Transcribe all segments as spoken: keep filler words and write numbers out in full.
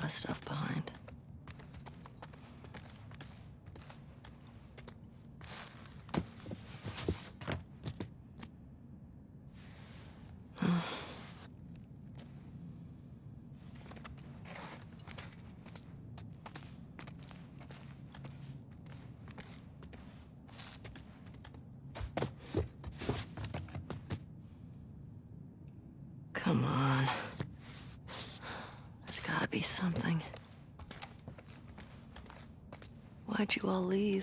of stuff behind. Come on. There's gotta be something. Why'd you all leave?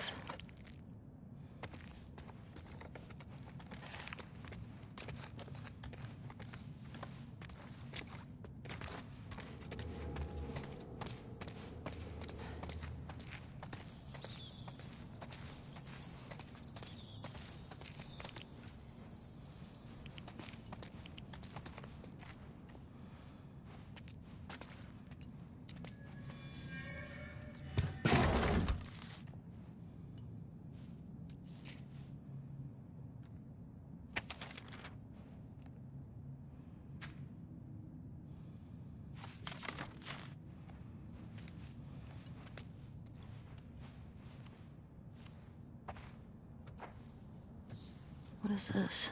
What is this?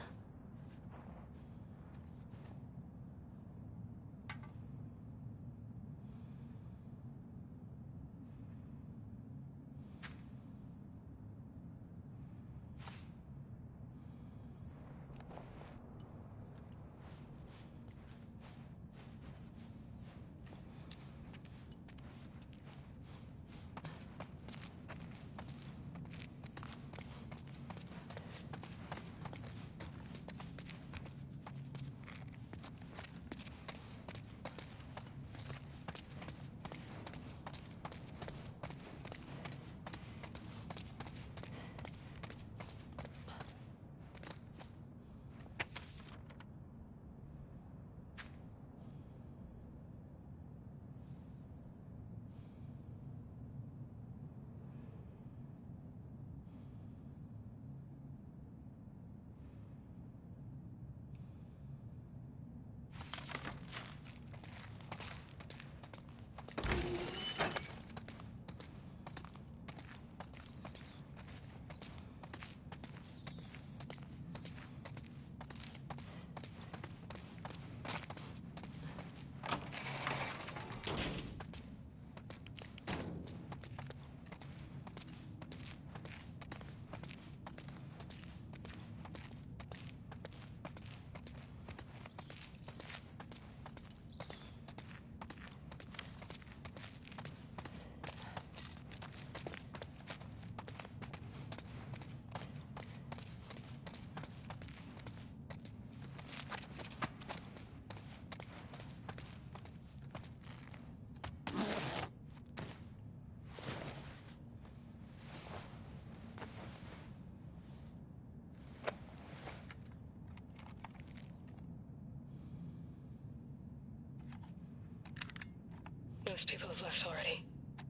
Most people have left already.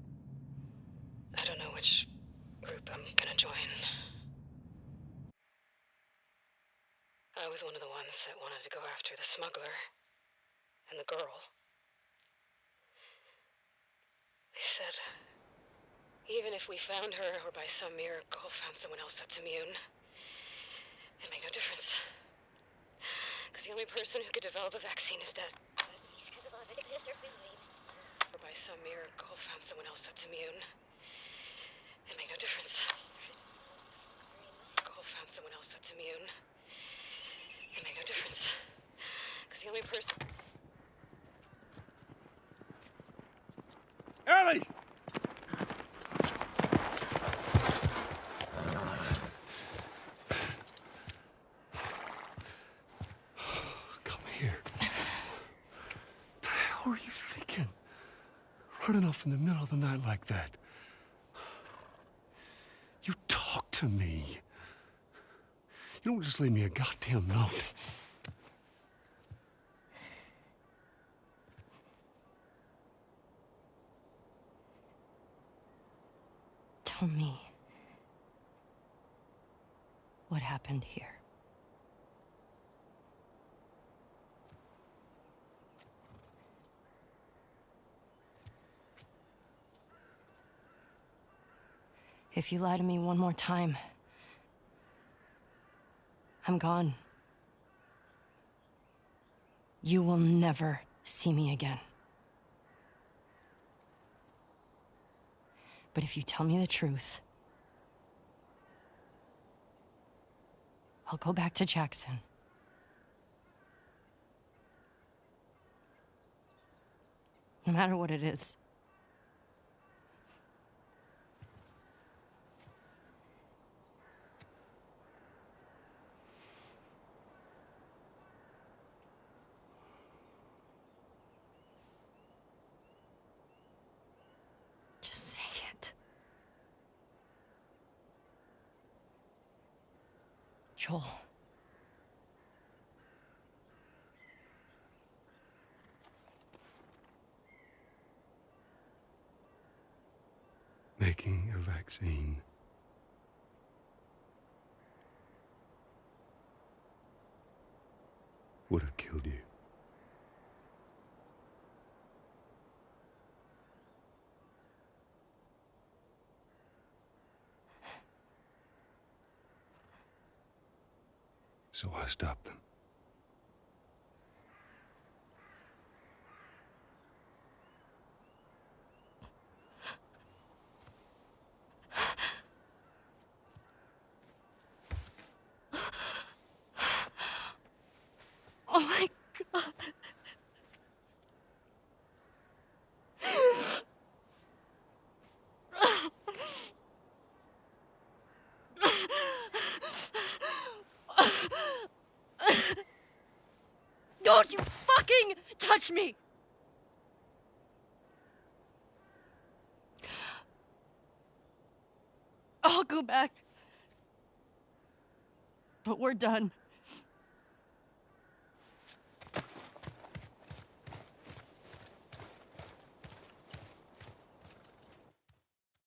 I don't know which group I'm gonna join. I was one of the ones that wanted to go after the smuggler and the girl. They said, even if we found her or by some miracle found someone else that's immune, it'd make no difference. Because the only person who could develop a vaccine is dead. Or by some miracle found someone else that's immune, it'd make no difference. Or found someone else that's immune, it'd make no difference. Because the only person... Ellie! Come here. What the hell are you thinking? Running off in the middle of the night like that. You talk to me. You don't just leave me a goddamn note. Tell me what happened here. If you lie to me one more time, I'm gone. You will never see me again. But if you tell me the truth, I'll go back to Jackson. No matter what it is. Just say it. Joel. Making a vaccine would have killed you. So I stopped them. Oh my God. Don't you fucking touch me! I'll go back. But we're done.